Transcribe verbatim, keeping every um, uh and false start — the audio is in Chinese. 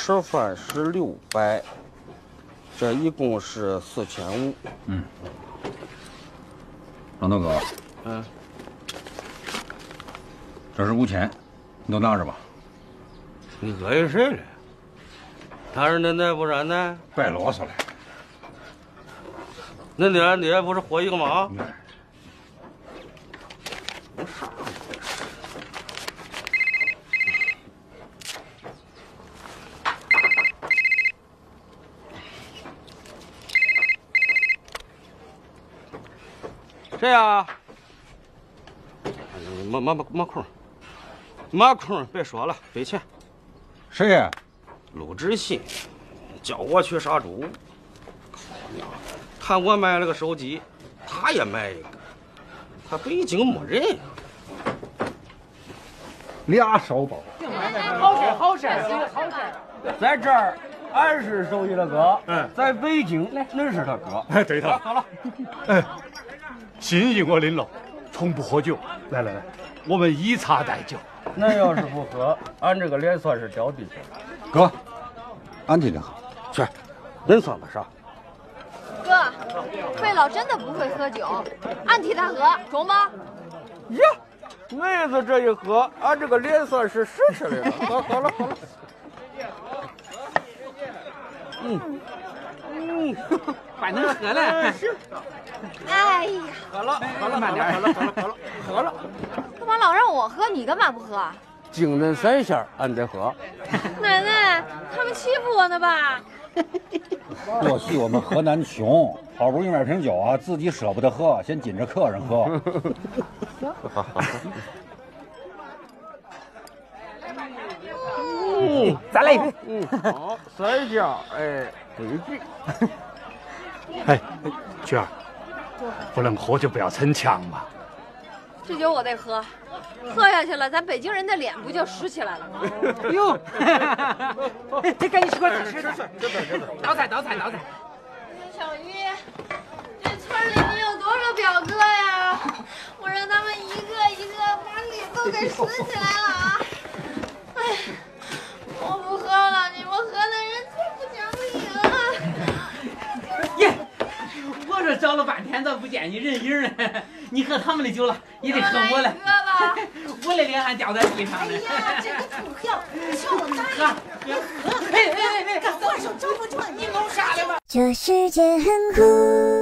吃饭是六百，这一共是四千五。 嗯，老头哥， 嗯， 这是五千，你都拿着吧。 你讹人谁了？他是恁奶不是俺奶， 别啰嗦了。 恁爹俺爹不是活一个吗？ 嗯谁呀？马马马马空，马空，别说了，给钱。 谁呀？ 陆志新，叫我去杀猪。靠娘！看我买了个手机，他也买一个。他北京没人呀。 俩烧包。 好事好事好事，在这儿俺是手艺的哥，嗯，在北京恁是他哥。 哎，对头。 好了， 哎，心意我领了，从不喝酒。来来来，我们以茶代酒。 恁要是不喝，俺这个脸算是掉地下。 哥，俺替你喝。 去，恁算吧啥？ 哥，费老真的不会喝酒，俺替他喝，中吗？ 呀，妹子这一喝，俺这个脸算是实吃了。好，好了，好了。嗯嗯， 快能喝了。 哎呀， 喝了，喝了，慢点，喝了，喝了，喝了，喝了。 干嘛老让我喝？你干嘛不喝？ 精神三下俺得喝。 奶奶，他们欺负我呢吧？ 过去我们河南穷，好不容易买瓶酒啊，自己舍不得喝，先紧着客人喝。 嗯，再来一杯。 嗯，好，三下，哎，对句。 哎，娟儿，不能喝就不要逞强嘛。 这酒我得喝，喝下去了，咱北京人的脸不就实起来了吗？ 哟，这赶紧吃快吃吃吃吃，倒菜倒菜倒菜。 小鱼，这村里能有多少表哥呀？我让他们一个一个把脸都给拾起来了啊！哎，我不喝了，你们河南人太不讲理了。 耶！我说找了半天咋不见你人影呢？你喝他们的酒了，也得喝我了。 喝吧， 我的脸还掉在地上呢。 哎呀，这个土票，瞧我大喝喝！哎哎哎哎，我手招不住，你弄啥的吧？ 这世界很酷。